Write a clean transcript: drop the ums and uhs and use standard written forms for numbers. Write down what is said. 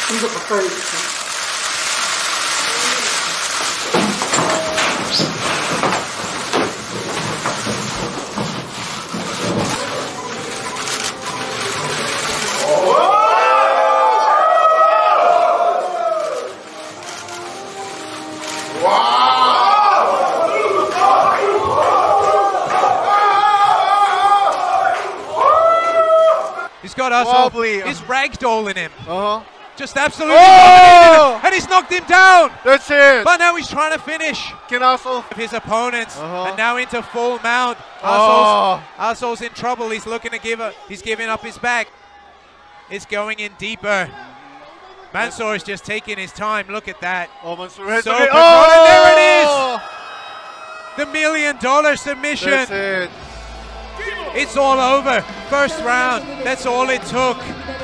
이거 가까이 있어. He's got us. He's ragdolling him. Just absolutely and he's knocked him down. That's it. But now he's trying to finish his opponents, and now into full mount. Arsol's in trouble. He's looking to give up. He's giving up his back. It's going in deeper. Mansoor is just taking his time. Look at that. Mansoor has and there it is. The $1 million submission. That's it. It's all over. First round. That's all it took.